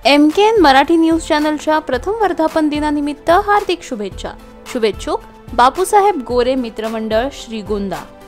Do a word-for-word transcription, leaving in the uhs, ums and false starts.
M K N Marathi news चॅनलच्या प्रथम वर्धापन दिनानिमित्त हार्दिक शुभेच्छा। शुभेच्छुक बापूसाहेब गोरे मित्रमंडळ श्रीगोंदा।